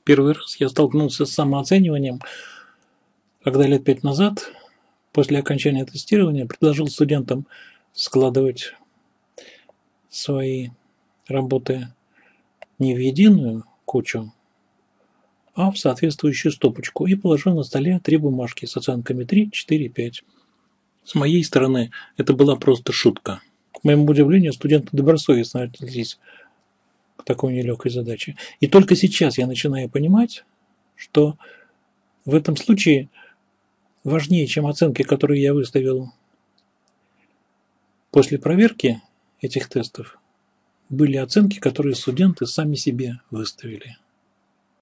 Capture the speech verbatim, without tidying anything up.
Первый раз я столкнулся с самооцениванием, когда лет пять назад, после окончания тестирования, предложил студентам складывать свои работы не в единую кучу, а в соответствующую стопочку, и положил на столе три бумажки с оценками три, четыре, пять. С моей стороны это была просто шутка. К моему удивлению, студенты добросовестно отнеслись к такой нелегкой задаче. И только сейчас я начинаю понимать, что в этом случае важнее, чем оценки, которые я выставил после проверки этих тестов, были оценки, которые студенты сами себе выставили.